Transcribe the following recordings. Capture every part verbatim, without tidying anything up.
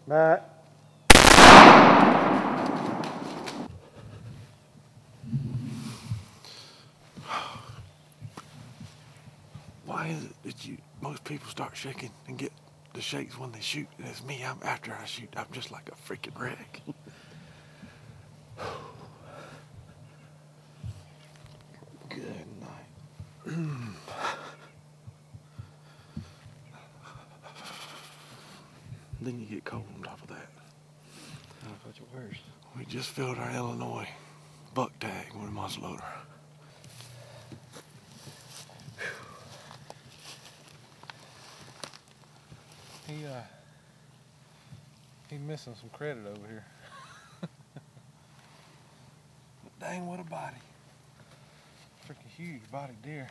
Matt. Why is it that you most people start shaking and get the shakes when they shoot, and it's me, I'm after I shoot, I'm just like a freaking wreck. Good night. Then you get cold on top of that. I'll put you worse. We just filled our Illinois buck tag with a muzzleloader. He, uh, he's missing some credit over here. Dang, what a body. Freaking huge body deer.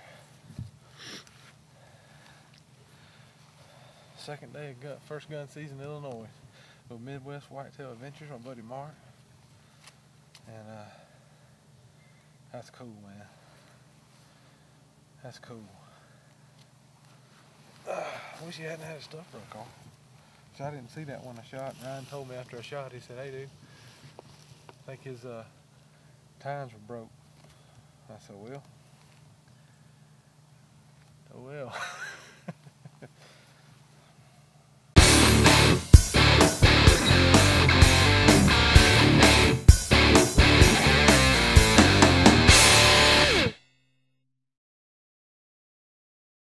Second day of gun, first gun season in Illinois with Midwest Whitetail Adventures, my buddy Mark. And, uh, that's cool, man. That's cool. Uh, I wish he hadn't had his stuff broke off. So I didn't see that when I shot. Ryan told me after I shot, he said, "Hey, dude, I think his uh, tines were broke." I said, "Well, oh well."